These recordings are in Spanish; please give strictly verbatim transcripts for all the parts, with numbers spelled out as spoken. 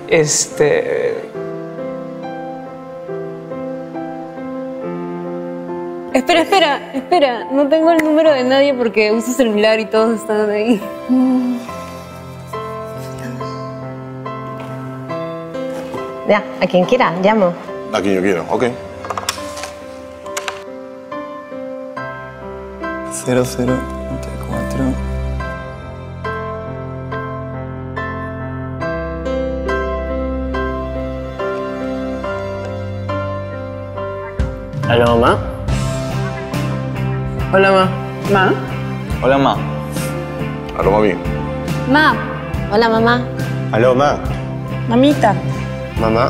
Este... Espera, espera, espera. No tengo el número de nadie porque uso celular y todos están ahí. Ya, a quien quiera, llamo. A quien yo quiero, ok. cero cero cuatro. ¿Aló, mamá? Hola, ma. ¿Ma? Hola, ma. Aló, mami. Ma. Hola, mamá. Aló, ma. Mamita. Mamá.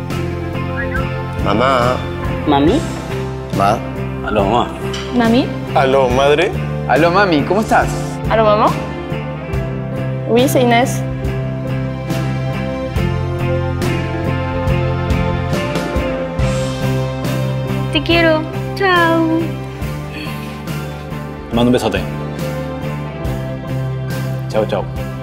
Mamá. ¿Mami? Ma. Aló, ma. ¿Mami? Aló, madre. Aló, mami, ¿cómo estás? ¿Aló, mamá? Oui, c'est Inès. Te quiero. Chao. Te mando un besote. Chao, chao.